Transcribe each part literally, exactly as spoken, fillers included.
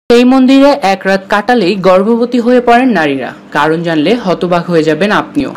এই মন্দিরে এক রাত কাটালেই গর্ভবতী হয়ে পড়েন নারীরা। কারণ জানলে হতবাক হয়ে যাবেন আপনিও।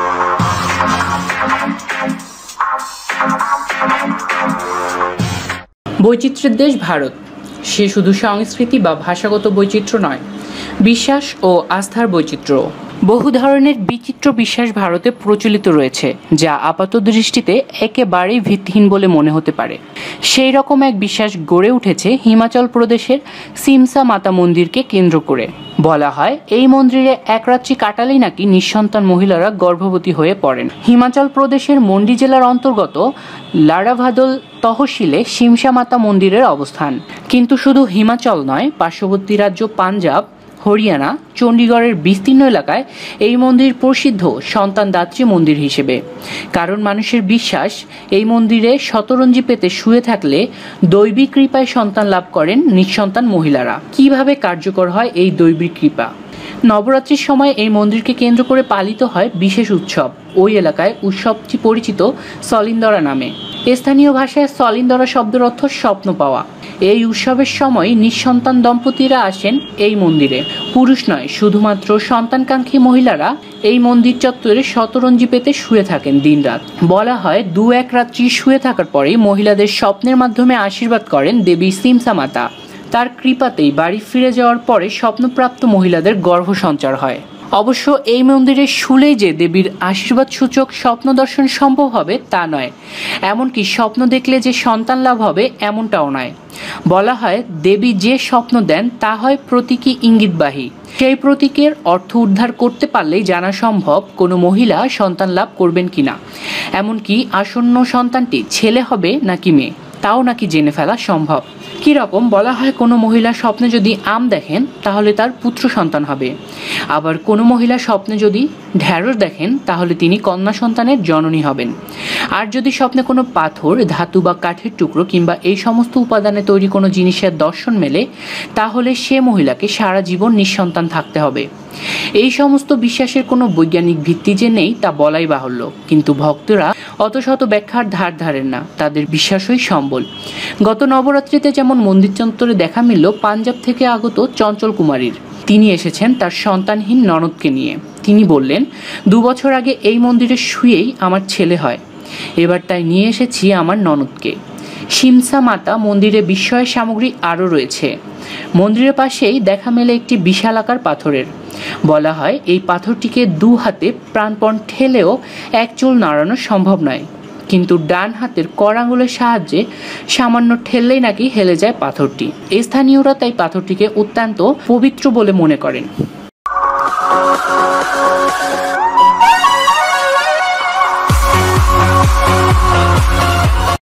বৈচিত্র্যের দেশ ভারত, সে শুধু সংস্কৃতি বা ভাষাগত বৈচিত্র্য নয়, বিশ্বাস ও আস্থার বৈচিত্র্য। বহু ধরনের বিচিত্র বিশ্বাস ভারতে প্রচলিত রয়েছে, যা আপাত দৃষ্টিতে একেবারেই ভিত্তিহীন বলে মনে হতে পারে। সেই রকম এক বিশ্বাস গড়ে উঠেছে হিমাচল প্রদেশের সিমসা মাতা মন্দিরকে কেন্দ্র করে। বলা হয় এই মন্দিরে এক রাত্রি কাটালেই নাকি নিঃসন্তান মহিলারা গর্ভবতী হয়ে পড়েন। হিমাচল প্রদেশের মন্ডি জেলার অন্তর্গত লারাভাদল তহসিলে সিমসা মাতা মন্দিরের অবস্থান। কিন্তু শুধু হিমাচল নয়, পার্শ্ববর্তী রাজ্য পাঞ্জাব, হরিয়ানা, চণ্ডীগড়ের বিস্তীর্ণ এলাকায় এই মন্দির প্রসিদ্ধ সন্তানদাত্রী মন্দির হিসেবে। কারণ মানুষের বিশ্বাস, এই মন্দিরে শতরঞ্জি পেতে শুয়ে থাকলে দৈবিক কৃপায় সন্তান লাভ করেন নিঃসন্তান মহিলারা। কিভাবে কার্যকর হয় এই দৈবিক কৃপা? নবরাত্রির সময় এই মন্দিরকে কেন্দ্র করে পালিত হয় বিশেষ উৎসব। ওই এলাকায় উৎসবটি পরিচিত সলিন্দরা নামে। স্থানীয় ভাষায় সলিন্দরা শব্দের অর্থ স্বপ্ন পাওয়া। এই উৎসবের সময় নিঃসন্তান দম্পতিরা আসেন এই মন্দিরে। পুরুষ নয়, শুধুমাত্র সন্তানকাঙ্ক্ষী মহিলারা এই মন্দির চত্বরে শতরঞ্জি পেতে শুয়ে থাকেন দিনরাত। বলা হয় দু এক রাত্রি শুয়ে থাকার পরেই মহিলাদের স্বপ্নের মাধ্যমে আশীর্বাদ করেন দেবী সিমসা মাতা। তার কৃপাতেই বাড়ি ফিরে যাওয়ার পরে স্বপ্নপ্রাপ্ত মহিলাদের গর্ভ সঞ্চার হয়। অবশ্য এই মন্দিরে শুলেই যে দেবীর আশীর্বাদ সূচক স্বপ্ন দর্শন সম্ভব হবে তা নয়, এমনকি স্বপ্ন দেখলে যে সন্তান লাভ হবে এমনটাও নয়। বলা হয় দেবী যে স্বপ্ন দেন তা হয় প্রতীকী ইঙ্গিতবাহী। সেই প্রতীকের অর্থ উদ্ধার করতে পারলেই জানা সম্ভব কোনো মহিলা সন্তান লাভ করবেন কিনা, এমনকি আসন্ন সন্তানটি ছেলে হবে নাকি মেয়ে তাও নাকি জেনে ফেলা সম্ভব। কীরকম? বলা হয় কোনো মহিলা স্বপ্নে যদি আম দেখেন তাহলে তার পুত্র সন্তান হবে। আবার কোনো মহিলা স্বপ্নে যদি ঢ্যাঁড়স দেখেন তাহলে তিনি কন্যা সন্তানের জননী হবেন। আর যদি স্বপ্নে কোনো পাথর, ধাতু বা কাঠের টুকরো কিংবা এই সমস্ত উপাদানে তৈরি কোনো জিনিসের দর্শন মেলে তাহলে সে মহিলাকে সারা জীবন নিঃসন্তান থাকতে হবে। এই সমস্ত বিশ্বাসের কোনো বৈজ্ঞানিক ভিত্তি যে নেই তা বলাই বাহুল্য, কিন্তু ভক্তরা অত শত ব্যাখ্যার ধার ধারেন না, তাদের বিশ্বাসই সম্বল। গত নবরাত্রিতে যেমন মন্দির চত্বরে দেখা মিলল পাঞ্জাব থেকে আগত চঞ্চল কুমারীর। তিনি এসেছেন তার সন্তানহীন ননদকে নিয়ে। তিনি বললেন, দু বছর আগে এই মন্দিরে শুয়েই আমার ছেলে হয়, এবার তাই নিয়ে এসেছি আমার ননদকে। সিমসা মাতা মন্দিরে বিস্ময়ের সামগ্রী আরও রয়েছে। মন্দিরের পাশেই দেখা মেলে একটি বিশালাকার পাথরের। বলা হয় এই পাথরটিকে দু হাতে প্রাণপণ ঠেলেও এক চুল নাড়ানো সম্ভব নয়, কিন্তু ডান হাতের কড় আঙুলের সাহায্যে সামান্য ঠেললেই নাকি হেলে যায় পাথরটি। স্থানীয়রা তাই পাথরটিকে অত্যন্ত পবিত্র বলে মনে করেন।